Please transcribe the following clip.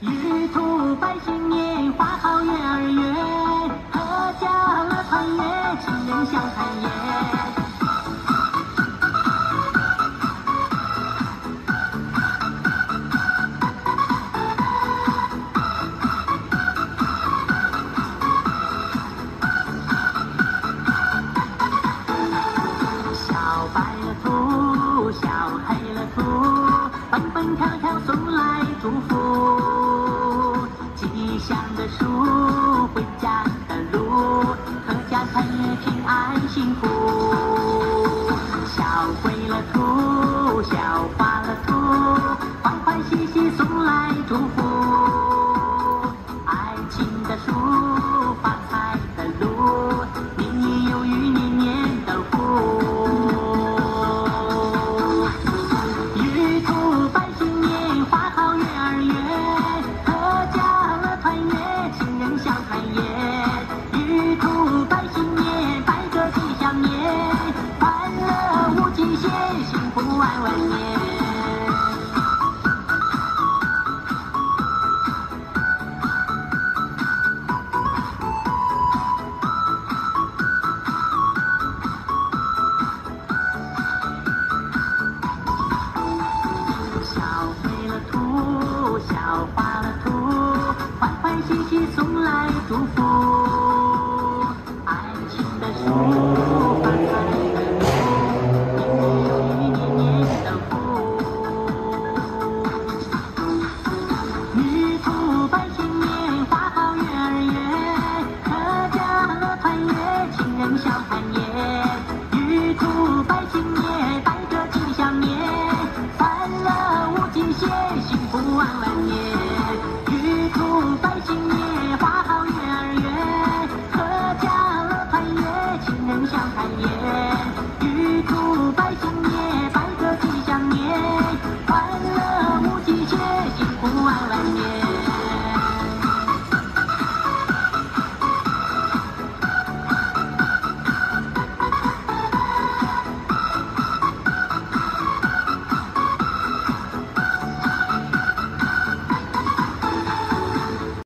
玉兔拜新年，花好月儿圆，阖家乐团圆，亲人相团圆。小白了兔，小黑了兔，蹦蹦跳跳送来祝福。吉祥的树，回家的路，阖家团圆平安幸福。小灰了兔，小花了兔，欢欢喜喜送来祝福。爱情的树，发财的路，年年有余，年年都福。玉兔拜新年，花好月儿圆，阖家乐团圆，亲人相团圆。玉兔拜新年，拜个吉祥年，欢乐无极限，幸福万万年。小飞了兔，小花了兔，欢欢喜喜送来祝福。爱情的树，发财的路，年年有余，年年都福。玉兔拜新年，花好月儿圆，阖家乐团圆，亲人相团圆。玉兔拜新年，拜个吉祥年，欢乐无极限，幸福万万年。玉兔拜新年，花好月儿圆，阖家乐团圆，亲人相团圆。